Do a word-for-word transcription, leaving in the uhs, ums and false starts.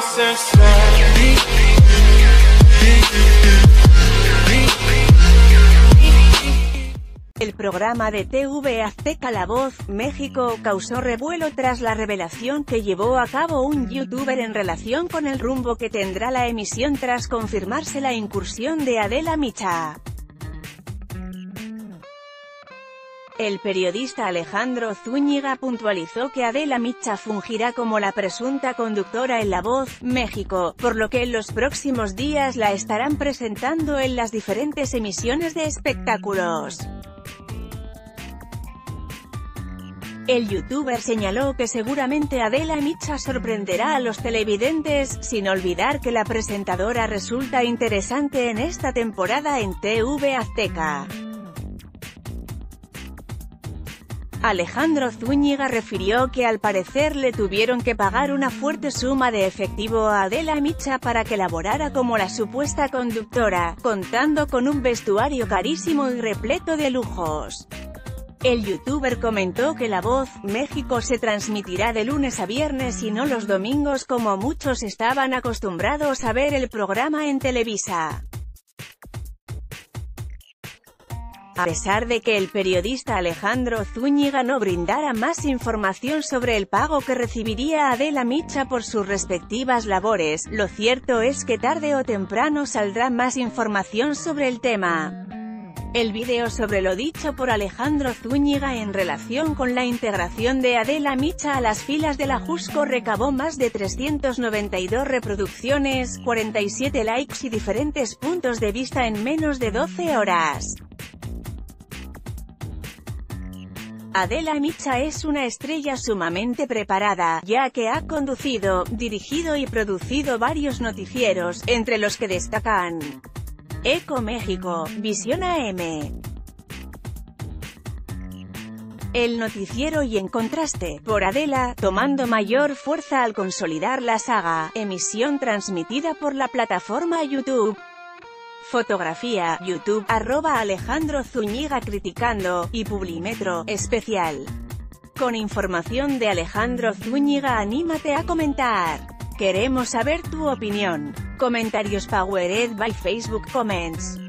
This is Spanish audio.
El programa de T V Azteca La Voz, México, causó revuelo tras la revelación que llevó a cabo un youtuber en relación con el rumbo que tendrá la emisión tras confirmarse la incursión de Adela Micha. El periodista Alejandro Zúñiga puntualizó que Adela Micha fungirá como la presunta conductora en La Voz, México, por lo que en los próximos días la estarán presentando en las diferentes emisiones de espectáculos. El youtuber señaló que seguramente Adela Micha sorprenderá a los televidentes, sin olvidar que la presentadora resulta interesante en esta temporada en T V Azteca. Alejandro Zúñiga refirió que al parecer le tuvieron que pagar una fuerte suma de efectivo a Adela Micha para que laborara como la supuesta conductora, contando con un vestuario carísimo y repleto de lujos. El youtuber comentó que La Voz, México se transmitirá de lunes a viernes y no los domingos como muchos estaban acostumbrados a ver el programa en Televisa. A pesar de que el periodista Alejandro Zúñiga no brindara más información sobre el pago que recibiría Adela Micha por sus respectivas labores, lo cierto es que tarde o temprano saldrá más información sobre el tema. El vídeo sobre lo dicho por Alejandro Zúñiga en relación con la integración de Adela Micha a las filas de la Jusco recabó más de trescientas noventa y dos reproducciones, cuarenta y siete likes y diferentes puntos de vista en menos de doce horas. Adela Micha es una estrella sumamente preparada, ya que ha conducido, dirigido y producido varios noticieros, entre los que destacan Eco México, Visión A M, El Noticiero y En Contraste, por Adela, tomando mayor fuerza al consolidar la saga, emisión transmitida por la plataforma YouTube. Fotografía, YouTube, arroba Alejandro Zúñiga criticando, y Publimetro, especial. Con información de Alejandro Zúñiga, anímate a comentar. Queremos saber tu opinión. Comentarios powered by Facebook Comments.